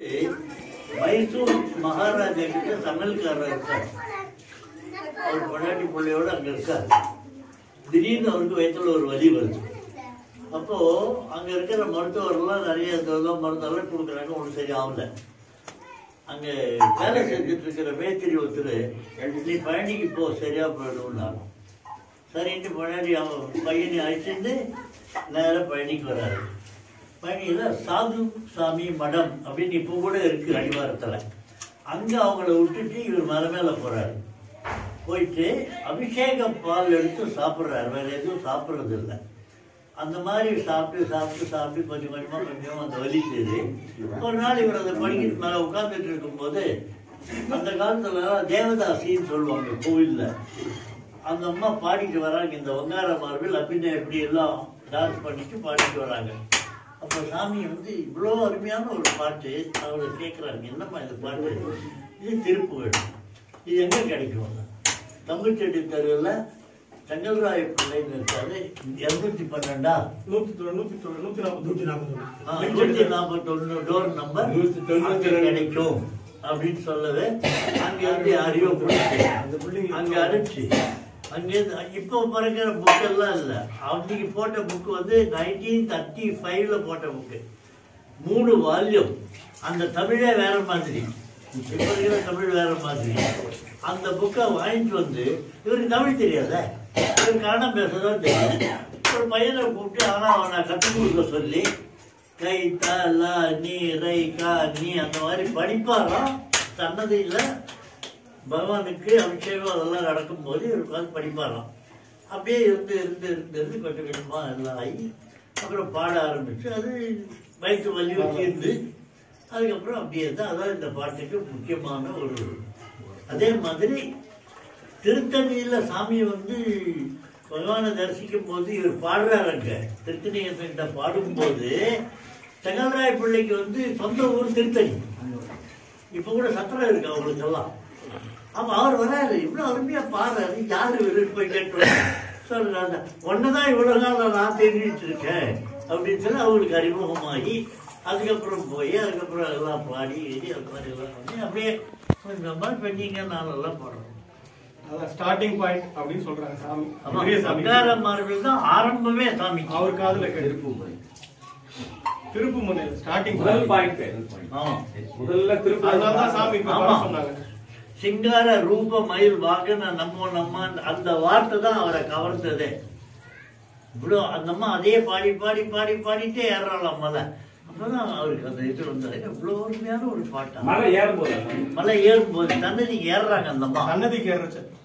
மைசூர் மகாராஜா கிட்ட சமையல்காரர் இருக்கார். அவர் பொண்டாட்டி பிள்ளையோட அங்க இருக்கார். திடீர்னு அவருக்கு வயிற்றுல ஒரு வலி வருது. அப்போ அங்க இருக்கிற மருத்துவர்லாம் நிறைய மருந்தெல்லாம் கொடுக்குறாங்க. ஒன்றும் சரி ஆகல. அங்க வேலை செஞ்சுட்டு இருக்கிற மேத்திரி ஒருத்தர் நீ பழனிக்கு போ சரியா போயிடும்னா சரின்ட்டு பொண்டாட்டி அவன் பையனை அழைச்சிட்டு நேரம் பழனிக்கு வராரு. பழனியில சாது சாமி மடம் அப்படின்னு இப்போ கூட இருக்கு அடிவாரத்துல. அங்க அவங்கள விட்டுட்டு இவர் மலை மேல போறாரு. போயிட்டு அபிஷேக பால் எடுத்து சாப்பிட்றாரு. வேற எதுவும் சாப்பிட்றது இல்லை. அந்த மாதிரி சாப்பிட்டு சாப்பிட்டு சாப்பிட்டு கொஞ்சம் கொஞ்சமா அந்த வலி செய்து ஒரு நாள் இவர் அந்த படிக்கிட்டு மேலே உட்கார்ந்துட்டு இருக்கும்போது அந்த காலத்துல தேவதாசின்னு சொல்லுவாங்க கோவில்ல. அந்த அம்மா பாடிட்டு வராங்க. இந்த வங்கார மார்பில் அப்படின்னா எப்படி எல்லாம் டான்ஸ் பண்ணிட்டு பாடிட்டு வராங்க. அப்போ சாமி வந்து இவ்வளோ அருமையான ஒரு பாட்டு அவரை கேட்குறாங்க. என்னம்மா இந்த பாட்டு? இது திருப்புகழ். இது எங்கே கிடைக்கும்? தம்புச்செடி தெருவில் செங்கல்ராய பிள்ளைன்னு இருக்காரு. 212 141 டோர் நம்பர் கிடைக்கும் அப்படின்னு சொல்லவே அங்கேருந்து யாரையோ அங்கே அனுப்பிச்சு அங்கேருந்து இப்போ பிறக்கிற புக்கெல்லாம் இல்லை. அன்னைக்கு போட்ட புக்கு வந்து 1935 போட்ட புக்கு. 3 வால்யூம். அந்த தமிழே வேற மாதிரி, இப்போ இருக்கிற தமிழ் வேற மாதிரி. அந்த புக்கை வாங்கிட்டு வந்து இவருக்கு தமிழ் தெரியாத, இவர் கன்னடம் பேசதான் தெரியும். ஒரு பையனை கூப்பிட்டு ஆனால் அவனை கற்றுக் கொடுக்க சொல்லி கை தல நீ ரை கா நீ அந்த மாதிரி படிப்பாராம். சன்னதியில் பகவானுக்கு அபிஷேகம் அதெல்லாம் நடக்கும்போது இவருக்கு வந்து படிப்பாராம். அப்படியே இருந்து இருந்து இருந்து இருந்து கொஞ்சம் கொஞ்சமாக எல்லாம் ஆகி அப்புறம் பாட ஆரம்பிச்சு அது வயிற்று வலி வச்சிருந்து அதுக்கப்புறம் அப்படியே தான். அதான் இந்த பாட்டுக்கு முக்கியமான ஒரு. அதே மாதிரி திருத்தணியில சாமியை வந்து பகவானை தரிசிக்கும் போது இவர் பாடுறாருங்க. திருத்தணிகிட்ட பாடும்போது செங்கல்ராய பிள்ளைக்கு வந்து சொந்த ஊர் திருத்தணி. இப்ப கூட சத்திரம் இருக்கு அவங்களுக்கெல்லாம். அப்ப அவர் வராரு, இவ்வளவு அருமையா பாடுறாரு. யாரு வெளியிட்டு போய் கேட்டு சொல்றாங்க. ஒன்னதான் இவ்வளவு நாள் நான் தெரிஞ்சிட்டு இருக்கேன் அப்படின்னு சொல்லி அவங்களுக்கு அறிமுகமாகி அதுக்கப்புறம் போய் அதுக்கப்புறம் எல்லாம் பாடி எழுதி அது மாதிரி எல்லாம் பண்ணி அப்படியே இந்த மாதிரி பெண்ணிங்க நாளெல்லாம் பாடுறோம். ஸ்டார்டிங் பாயிண்ட் அப்படின்னு சொல்றாங்க சாமி. வங்கார மார்பில் தான் ஆரம்பமே சாமி. அவர் காதுல திருப்புமுனை ஸ்டார்டிங் முதல் பாயிண்ட். முதல்ல திருப்பு. அதனாலதான் சாமி சொன்னாங்க சிங்கார ரூப மயில் வாக்குன்னு நம்ம அந்த வார்த்தை தான் அவரை கவர்ந்ததே. இவ்வளோ அந்த அம்மா அதே பாடி பாடி பாடி பாடிட்டே ஏறாளாம் மலை. அப்பதான் அவருக்கு அந்த இது வந்தாரு. இவ்வளோ அருமையான ஒரு பாட்டா. மலை ஏறும்போது சன்னதிக்கு ஏறுறாங்க. அந்த அம்மா சன்னதிக்கு ஏறுறச்சு